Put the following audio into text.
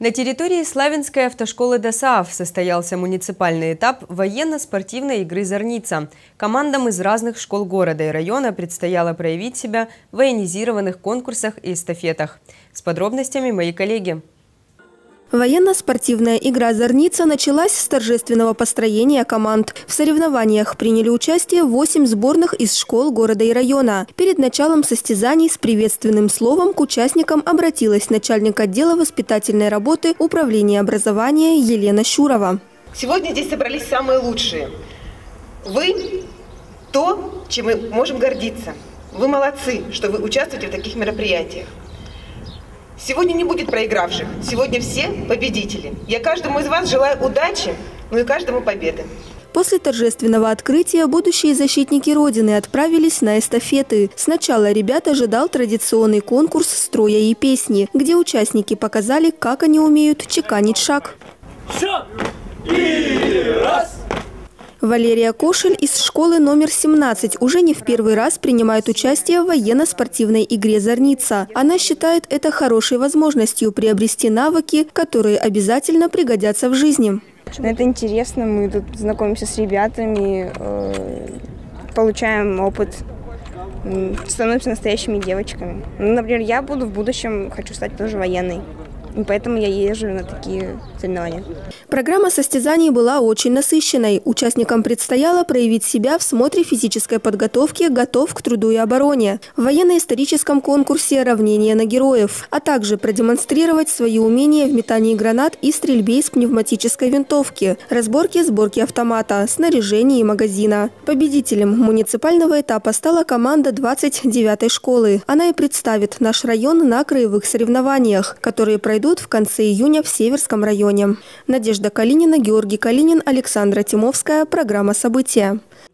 На территории Славянской автошколы ДОСААФ состоялся муниципальный этап военно-спортивной игры «Зорница». Командам из разных школ города и района предстояло проявить себя в военизированных конкурсах и эстафетах. С подробностями мои коллеги. Военно-спортивная игра «Зорница» началась с торжественного построения команд. В соревнованиях приняли участие 8 сборных из школ города и района. Перед началом состязаний с приветственным словом к участникам обратилась начальник отдела воспитательной работы Управления образования Елена Щурова. Сегодня здесь собрались самые лучшие. Вы – то, чем мы можем гордиться. Вы молодцы, что вы участвуете в таких мероприятиях. Сегодня не будет проигравших, сегодня все победители. Я каждому из вас желаю удачи, ну и каждому победы. После торжественного открытия будущие защитники Родины отправились на эстафеты. Сначала ребят ожидал традиционный конкурс строя и песни, где участники показали, как они умеют чеканить шаг. Шаг! И раз! Валерия Кошель из школы номер 17 уже не в первый раз принимает участие в военно-спортивной игре «Зорница». Она считает это хорошей возможностью приобрести навыки, которые обязательно пригодятся в жизни. Это интересно, мы тут знакомимся с ребятами, получаем опыт, становимся настоящими девочками. Например, я буду в будущем, хочу стать тоже военной. И поэтому я езжу на такие соревнования. Программа состязаний была очень насыщенной. Участникам предстояло проявить себя в смотре физической подготовки «Готов к труду и обороне», в военно-историческом конкурсе «Равнение на героев», а также продемонстрировать свои умения в метании гранат и стрельбе из пневматической винтовки, разборке сборки автомата, снаряжении и магазина. Победителем муниципального этапа стала команда 29-й школы. Она и представит наш район на краевых соревнованиях, которые пройдут в конце июня в Северском районе. Надежда Калинина, Георгий Калинин, Александра Тимовская. Программа «События».